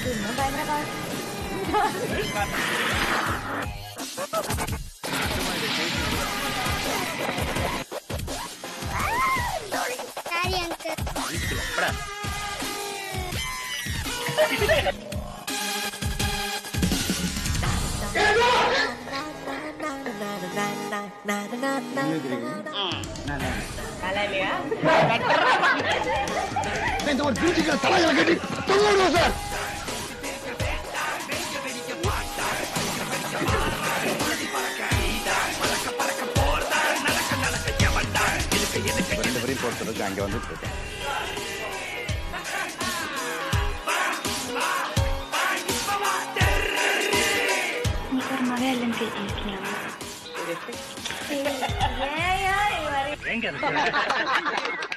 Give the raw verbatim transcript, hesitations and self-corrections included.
இன்னும் பயங்கரமா இந்த ஒரு பியூட்டிக்கல தலையில கட்டி தொங்குவோம் சார். ரெண்டு பேரையும் பொறுத்தவரைக்கும் அங்க வந்துட்டு இருக்கேன். ஏன்